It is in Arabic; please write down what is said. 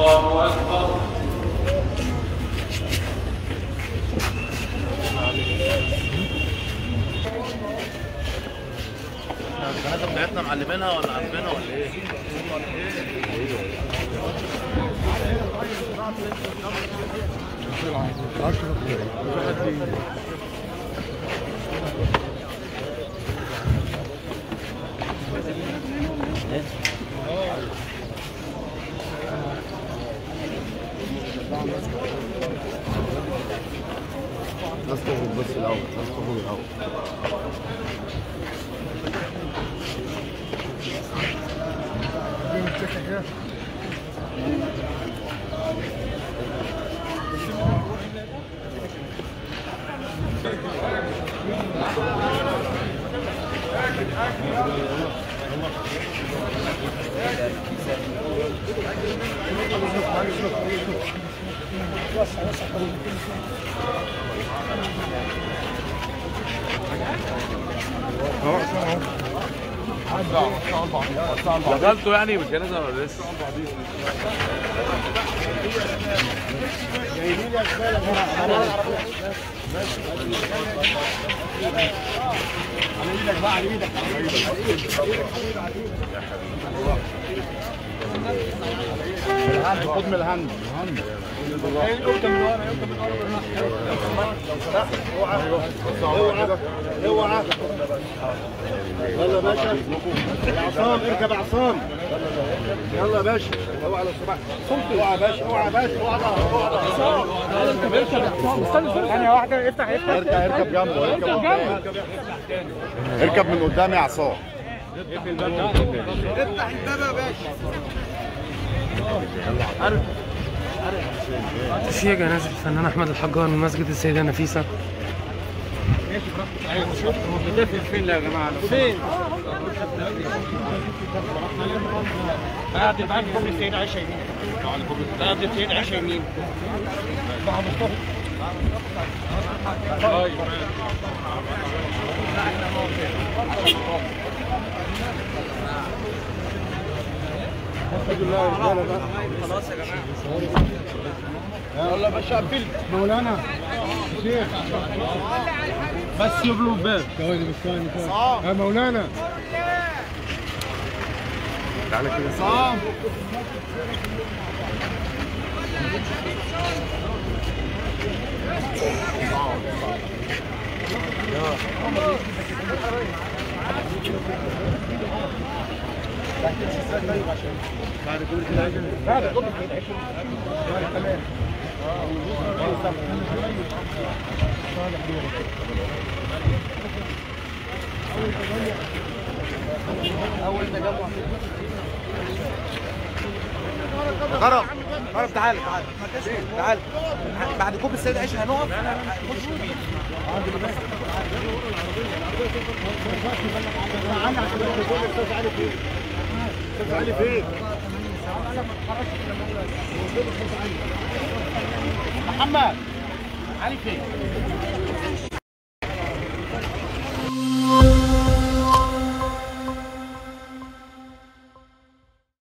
الله أكبر. القناة بتاعتنا معلمينها ولا عارفينها ولا ايه؟ بس تخرج بس الأول، بس تخرج الأول. شغلته يعني مش جاهزة ولا لسه؟ جايبين يا زبالة على ايدك بقى، على ايدك الهند، خد من الهند. اوعى اوعى. يلا يا باشا يا عصام، اركب يا عصام. يلا يا باشا، اوعى لو سمحت. اوعى يا باشا، اوعى يا باشا، اوعى عصام. اركب يا عصام، استنى ثانية واحدة. افتح اركب جنبه، اركب من قدام يا عصام. افتح الباب يا باشا. في جنازة الفنان أحمد الحجار من مسجد السيدة نفيسة. فين يا جماعة؟ فين؟ بعد كوبري السيدة عايشة يمين. بعد السيدة عايشة يمين. بعد مصطفى. خلاص يا جماعة. يلا يا باشا قفل. مولانا شيخ بس يبلوا الباب. ثواني بس، ثواني يا مولانا. تعالى كده صام. بعد كل كده بعد كل كده تمام. اول تجمع غرب تعال تعال بعد كوب السيد عيش هنقف نخش يمين. استاذ علي فين؟ محمد علي فين؟